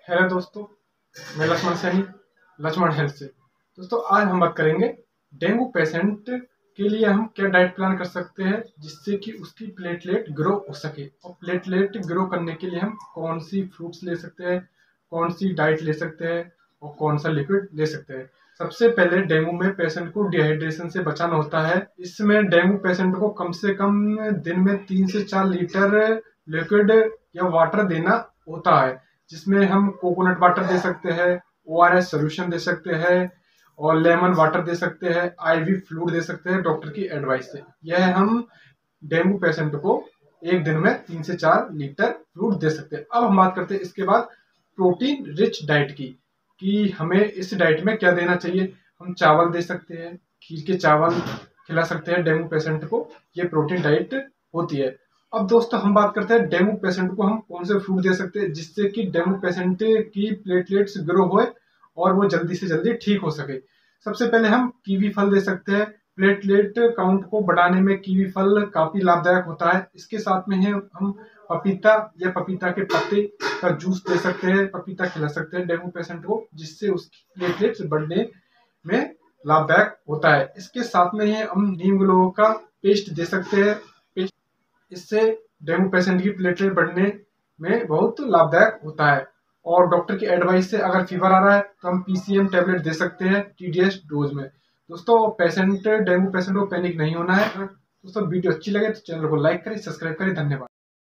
Hello दोस्तों, मैं Lakshman Saini, Lakshman health से। दोस्तों, आज हम बात करेंगे डेंगू पेशेंट के लिए हम क्या डाइट प्लान कर सकते हैं जिससे कि उसकी प्लेटलेट ग्रो हो सके। और प्लेटलेट ग्रो करने के लिए हम कौन सी फ्रूट्स ले सकते हैं, कौन सी डाइट ले सकते हैं और कौन सा लिक्विड ले सकते हैं। सबसे पहले डेंगू में पेशेंट को डिहाइड्रेशन से बचाना होता है। इसमें डेंगू पेशेंट को कम से कम दिन में 3 से 4 लीटर लिक्विड या वाटर देना होता है, जिसमें हम कोकोनट वाटर दे सकते हैं, ओआरएस सोल्यूशन दे सकते हैं और लेमन वाटर दे सकते हैं, आईवी फ्लूइड दे सकते हैं डॉक्टर की एडवाइस से। यह हम डेंगू पेशेंट को एक दिन में 3 से 4 लीटर फ्लूइड दे सकते हैं। अब हम बात करते हैं इसके बाद प्रोटीन रिच डाइट की, कि हमें इस डाइट में क्या देना चाहिए। हम चावल दे सकते हैं, खीर के चावल खिला सकते हैं डेंगू पेशेंट को। ये प्रोटीन डाइट होती है। अब दोस्तों, हम बात करते हैं डेंगू पेशेंट को हम कौन से फ्रूट दे सकते हैं जिससे कि डेंगू पेशेंट की प्लेटलेट्स ग्रो होए और वो जल्दी से जल्दी ठीक हो सके। सबसे पहले हम कीवी फल दे सकते हैं। प्लेटलेट काउंट को बढ़ाने में कीवी फल काफी लाभदायक होता है। इसके साथ में हम पपीता या पपीता के पत्ते का जूस दे सकते हैं, पपीता खिला सकते हैं डेंगू पेशेंट को, जिससे उसकी प्लेटलेट्स बढ़ने में लाभदायक होता है। इसके साथ में हम नीम ग्लो का पेस्ट दे सकते हैं। इससे डेंगू पेशेंट की प्लेटलेट बढ़ने में बहुत लाभदायक होता है। और डॉक्टर की एडवाइस से अगर फीवर आ रहा है तो हम पीसीएम टेबलेट दे सकते हैं टीडीएस डोज में। दोस्तों, डेंगू पेशेंट को पैनिक नहीं होना है। दोस्तों, वीडियो अच्छी लगे तो चैनल को लाइक करें, सब्सक्राइब करें। धन्यवाद।